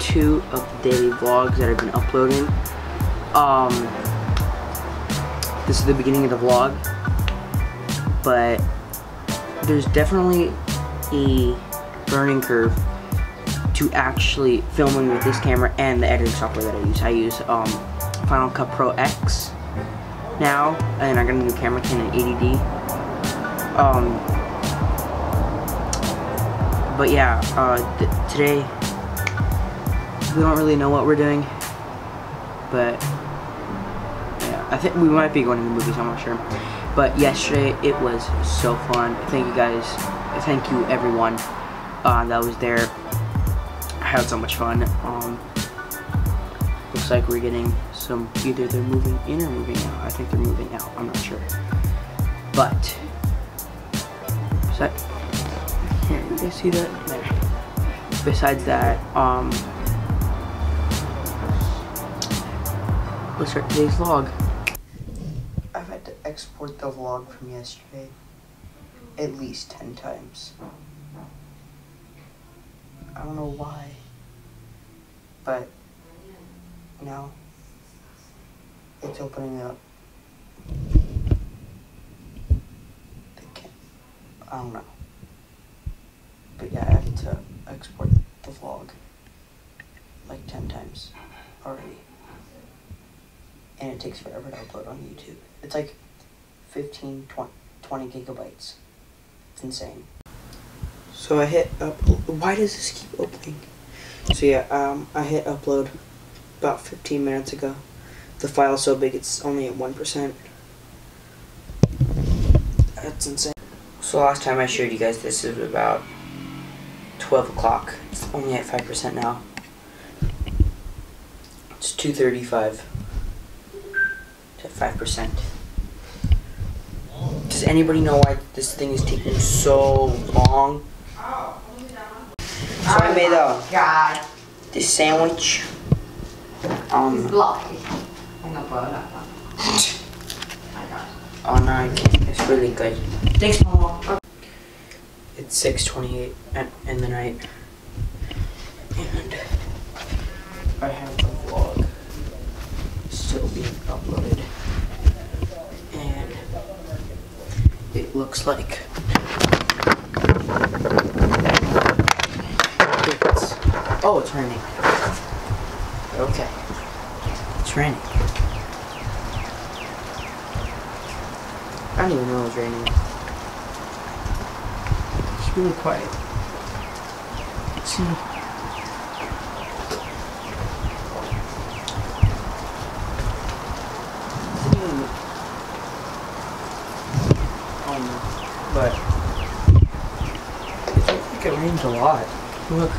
2 of the daily vlogs that I've been uploading. This is the beginning of the vlog, but there's definitely a learning curve to actually filming with this camera and the editing software that I use. I use Final Cut Pro X now, and I got a new camera, Canon 80D. But yeah, today we don't really know what we're doing, but yeah, I think we might be going to the movies, I'm not sure. But yesterday it was so fun. Thank you guys, thank you everyone that was there. I had so much fun. Looks like we're getting some, either they're moving in or moving out. I think they're moving out, I'm not sure. But here, you guys see that? There. Besides that, let's start today's vlog. I've had to export the vlog from yesterday at least 10 times. I don't know why, but now it's opening up. I don't know. But yeah, I had to export the vlog like 10 times already. And it takes forever to upload on YouTube. It's like 15, 20 gigabytes. It's insane. So I hit upload. Why does this keep opening? So yeah, I hit upload about 15 minutes ago. The file's so big it's only at 1%. That's insane. So last time I showed you guys this is about 12 o'clock. It's only at 5% now. It's 2:35 to 5%. Does anybody know why this thing is taking so long? So I made this sandwich. Oh no, I can't. It's really good. Thanks, Mama. It's 6:28 in the night, and I have the vlog still being uploaded, and it looks like it's raining. Okay, it's raining. I didn't even know it was raining. It's really quiet. Let's see. But it looks like it rains a lot. Look.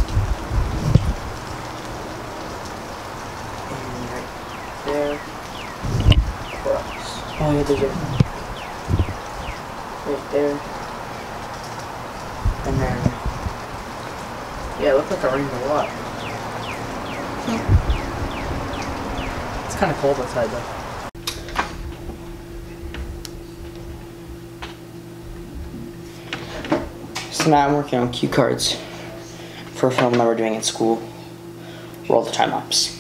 And right there. Oh yeah, there's a right there. And then, yeah, it looks like it rained a lot. It's kind of cold outside though. So now I'm working on cue cards for a film that we're doing at school. Roll the time lapse.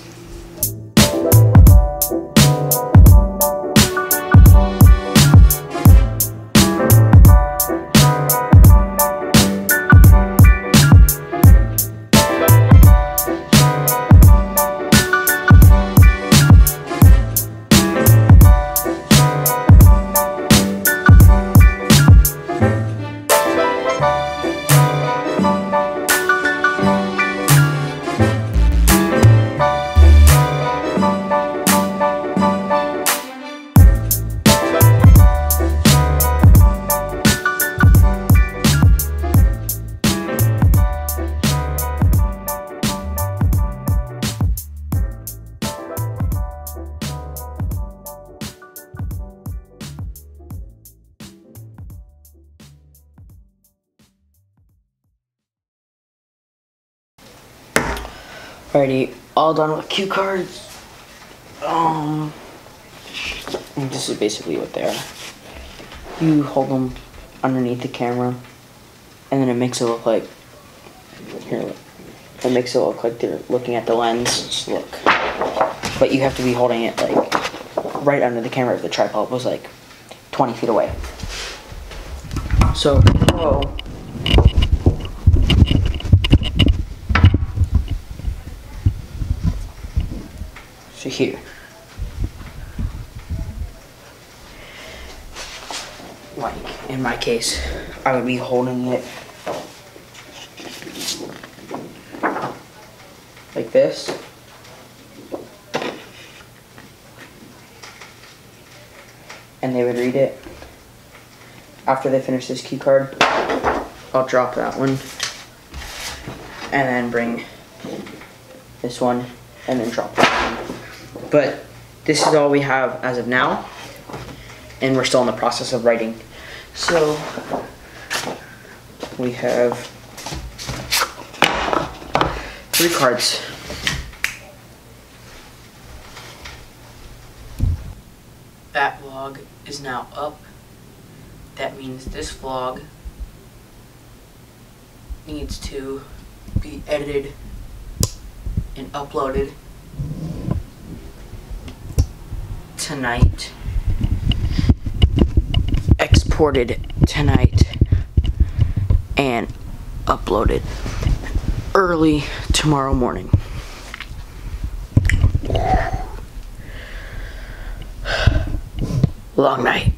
Alrighty, all done with cue cards. And this is basically what they are. You hold them underneath the camera, and then it makes it look like, here, look. It makes it look like they're looking at the lens. Just look. But you have to be holding it like right under the camera if the tripod was like 20 feet away. So, so here. Like, in my case, I would be holding it like this. And they would read it. After they finish this key card, I'll drop that one. And then bring this one, and then drop that one. But this is all we have as of now. And we're still in the process of writing. So, we have 3 cards. That vlog is now up. That means this vlog needs to be edited and uploaded tonight. Exported tonight and uploaded early tomorrow morning. Long night.